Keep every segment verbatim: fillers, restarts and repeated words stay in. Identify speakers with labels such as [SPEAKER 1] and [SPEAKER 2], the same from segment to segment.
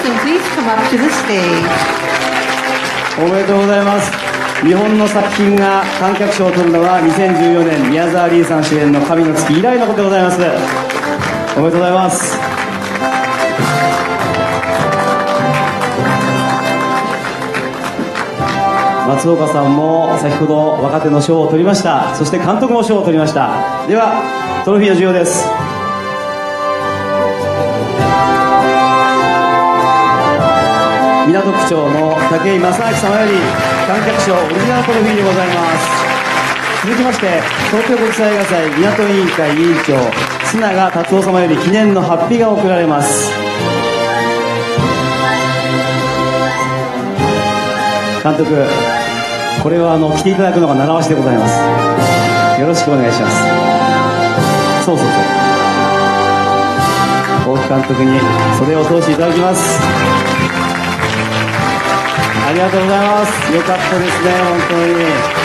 [SPEAKER 1] Production, please come up to the stage.
[SPEAKER 2] おめでとうございます。日本の作品が観客賞を取るのはにせんじゅうよねん宮沢りえさん主演の神の月以来のことでございます。おめでとうございます。松岡さんも先ほど若手の賞を取りました。そして監督も賞を取りました。ではトロフィーの授与です。港区長の武井正明様より観客賞オリジナルトロフィーでございます。続きまして東京国際映画祭港委員会委員長須永達夫様より記念のハッピーが贈られます。監督、これはあの着ていただくのが習わしでございます。よろしくお願いします。そうそうそう、大木監督に袖を通していただきます。ありがとうございます。よかったですね、本当に。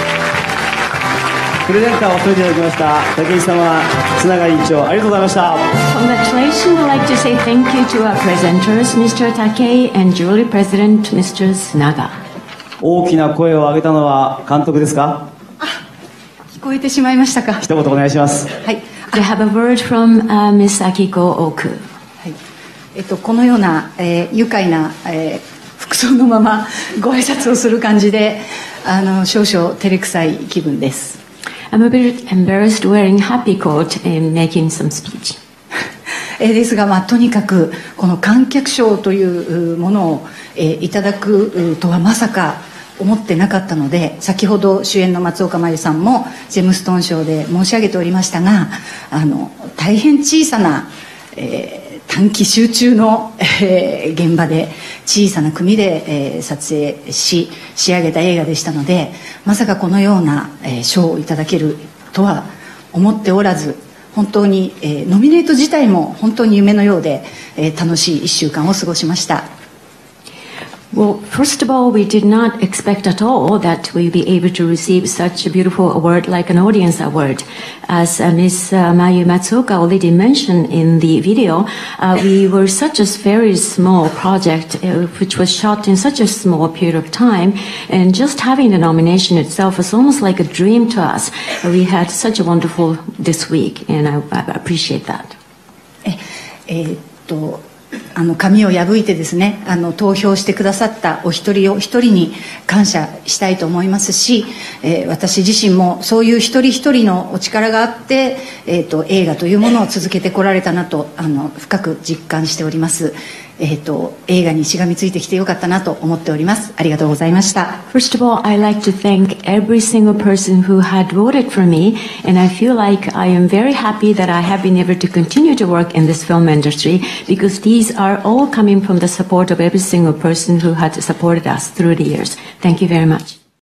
[SPEAKER 2] プレゼンターを務めていただきました武井様、須永委員長、ありがとうございました。
[SPEAKER 3] Congratulations. I'd like to say thank you to our presenters, Mister Takei and Jury President, Mister Sunaga.
[SPEAKER 2] 大きな声を上げたのは監督ですか？
[SPEAKER 4] 聞こえてしまいましたか？
[SPEAKER 2] 一言お願いします。
[SPEAKER 4] はい。
[SPEAKER 3] I have a word from、uh, Miss Akiko Oku.
[SPEAKER 4] はい。えっとこのような、えー、愉快な、えー服装のままご挨拶をする感じで、あの少々照れくさい気分です。
[SPEAKER 3] I'm a bit embarrassed wearing happy coat and making some speech.
[SPEAKER 4] ですが、まあ、とにかくこの観客賞というものを、えー、いただくとはまさか思ってなかったので、先ほど主演の松岡茉優さんもジェムストン賞で申し上げておりましたが、あの大変小さな、えー短期集中の、えー、現場で小さな組で、えー、撮影し仕上げた映画でしたので、まさかこのような、えー、賞をいただけるとは思っておらず、本当に、えー、ノミネート自体も本当に夢のようで、えー、楽しいいっしゅうかんを過ごしました。
[SPEAKER 3] Well, first of all, we did not expect at all that we'd be able to receive such a beautiful award like an audience award. As uh, Miss Uh, Mayu Matsuoka already mentioned in the video, uh, we were such a very small project uh, which was shot in such a small period of time, and just having the nomination itself was almost like a dream to us. We had such a wonderful this week, and I, I appreciate that.
[SPEAKER 4] え、えーっとあの紙を破いてですね、あの投票してくださったお一人お一人に感謝したいと思いますし、えー、私自身もそういう一人一人のお力があって、えー、と映画というものを続けてこられたなと、あの深く実感しております。えー、と映画にしがみついてきてよかったなと思っております。ありがとうございました。
[SPEAKER 3] First of all, I'd like to thank every single person who had voted for me, and I feel like I am very happy that I have been able to continue to work in this film industry, because these are all coming from the support of every single person who had supported us through the years. Thank you very much.